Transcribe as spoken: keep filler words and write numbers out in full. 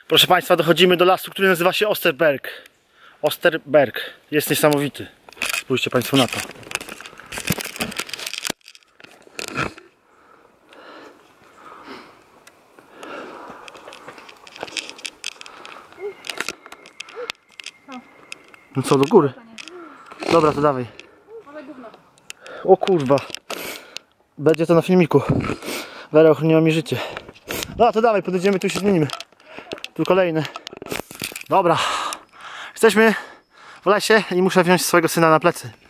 Proszę Państwa, dochodzimy do lasu, który nazywa się Osterberg. Osterberg. Jest niesamowity. Spójrzcie Państwo na to. No co, do góry? Dobra, to dawaj. O kurwa. Będzie to na filmiku. Wera ochroniła mi życie. No to dawaj, podejdziemy, tu się zmienimy. Tu kolejne. Dobra. Jesteśmy w lesie i muszę wziąć swojego syna na plecy.